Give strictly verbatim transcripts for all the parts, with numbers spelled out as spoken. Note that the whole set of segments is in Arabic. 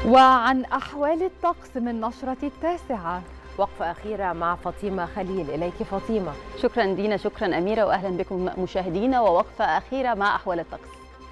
وعن أحوال الطقس من نشرة التاسعة. وقفة أخيرة مع فاطمة خليل. إليك فاطمة. شكرا دينا، شكرا أميرة، وأهلا بكم مشاهدينا. ووقفة أخيرة مع أحوال الطقس.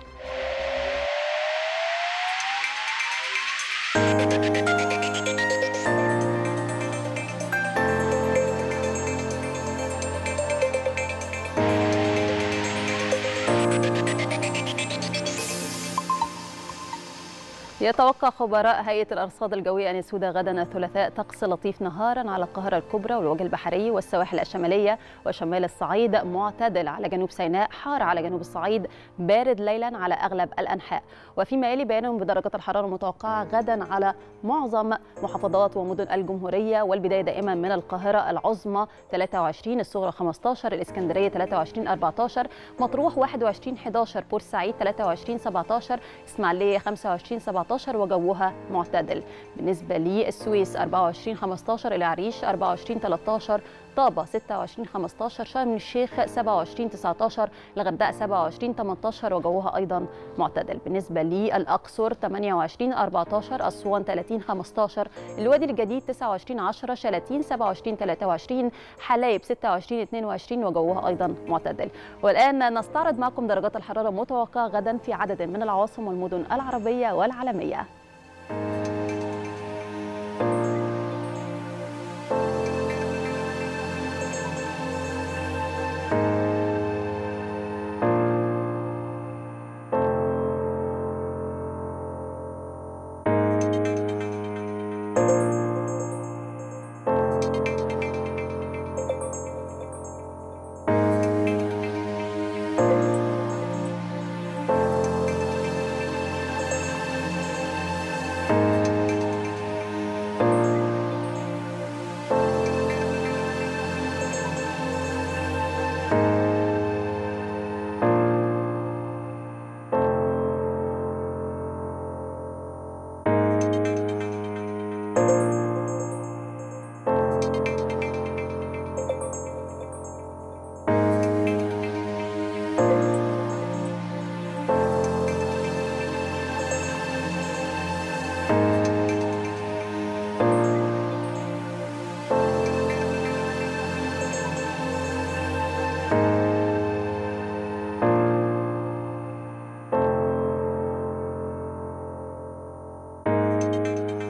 يتوقع خبراء هيئة الأرصاد الجوية أن يسود غدا الثلاثاء طقس لطيف نهارا على القاهرة الكبرى والوجه البحري والسواحل الشمالية وشمال الصعيد، معتدل على جنوب سيناء، حار على جنوب الصعيد، بارد ليلا على أغلب الأنحاء. وفيما يلي بيان بدرجات الحرارة المتوقعة غدا على معظم محافظات ومدن الجمهورية، والبداية دائما من القاهرة العظمى ثلاثة وعشرين، الصغرى خمسة عشر، الإسكندرية ثلاثة وعشرين أربعة عشر، مطروح واحد وعشرين أحد عشر، بورسعيد ثلاثة وعشرين سبعة عشر، إسماعيلية خمسة وعشرين سبعة عشر وجوها معتدل. بالنسبة للسويس أربعة وعشرين خمسة عشر، العريش أربعة وعشرين ثلاثة عشر، طابة ستة وعشرين خمسة عشر، شرم الشيخ سبعة وعشرين تسعة عشر، الغردقة سبعة وعشرين ثمانية عشر وجوها أيضا معتدل. بالنسبة للأقصر ثمانية وعشرين أربعة عشر، أسوان ثلاثين خمسة عشر، الوادي الجديد تسعة وعشرين عشرة، شلاتين سبعة وعشرين ثلاثة وعشرين، حلايب ستة وعشرين اثنين وعشرين وجوها أيضا معتدل. والآن نستعرض معكم درجات الحرارة المتوقعة غدا في عدد من العواصم والمدن العربية والعالمية.